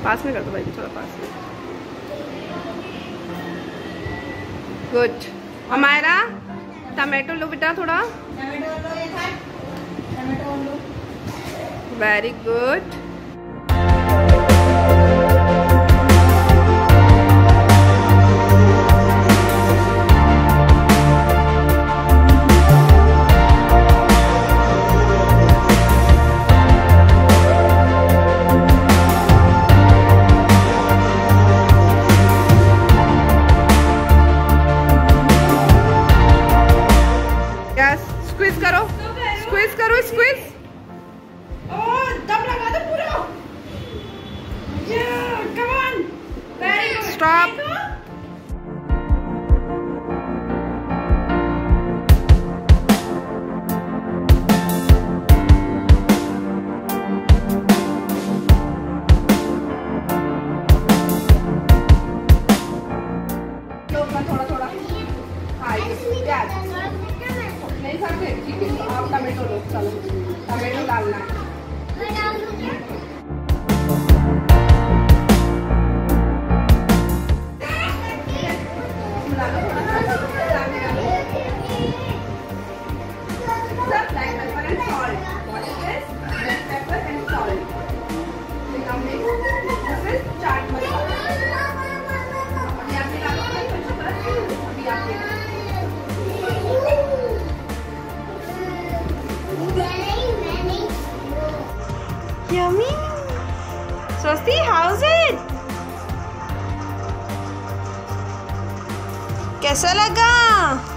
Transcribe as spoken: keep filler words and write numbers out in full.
पास में कर दो भाई, थोड़ा पास में। गुड। हमारा टमाटो लो बेटा, थोड़ा वेरी गुड। स्क्वीज करो, स्क्वीज करो, स्क्वीज। ओह, दम लगा दो पूरा। Yeah, come on. Very good. Stop. थोड़ा थोड़ा। हाँ, नहीं सकते, ठीक है, तो आप टमाटो लो, चलो टमाटो डालना है। Yummy. Swasti, how's it? कैसा लगा?